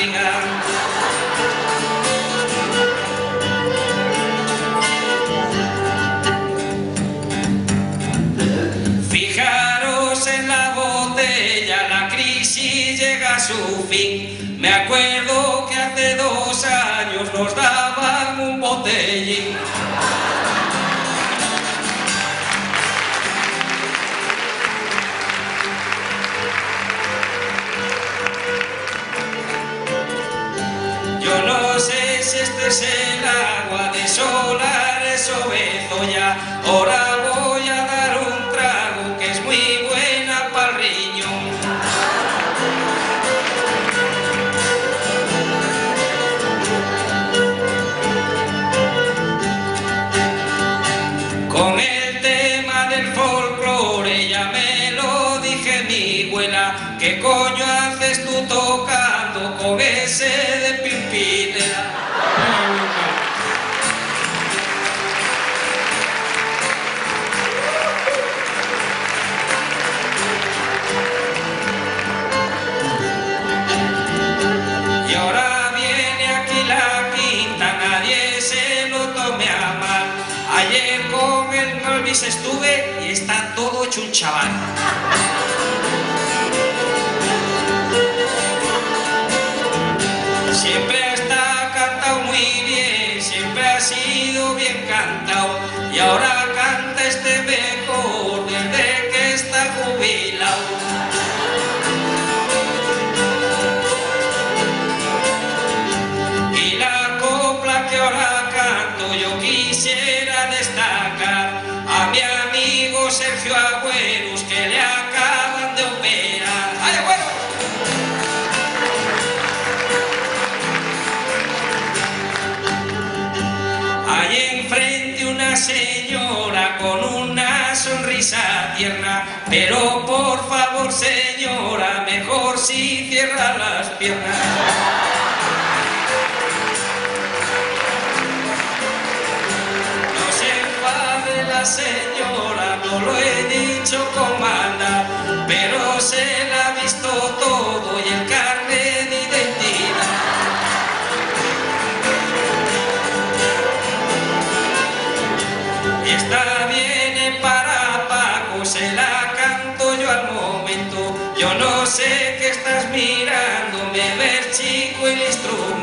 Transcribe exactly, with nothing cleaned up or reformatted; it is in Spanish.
barriga. Fijaros en la botella, la crisis llega a su fin. Me acuerdo que hace dos años nos daban un botellín. Yo no sé si este es el agua de Solares o Bezoya. Ahora voy a dar un trago que es muy buena pa'l riñón. Con el tema del folclore ya me lo dije mi abuela. ¿Qué coño haces tú tocando con ese de Pimpinela? Y ahora viene aquí la quinta, nadie se lo tome a mal. Ayer con el Malvis estuve y está todo hecho un chaval. Siempre está cantado muy bien, siempre ha sido bien cantado. Y ahora canta este mejor desde que está jubilado. Y la copla que ahora canto yo quisiera destacar a mi amigo Sergio Agüeros, que le acaban de operar. ¡Ay, Agüero! Allí enfrente una señora con una sonrisa tierna, pero por favor señora, mejor si cierra las piernas. La señora, no lo he dicho con maldad, pero se la ha visto todo y el carnet de identidad. Y esta viene para Paco, se la canto yo al momento. Yo no sé qué estás mirando, me ves chico el instrumento.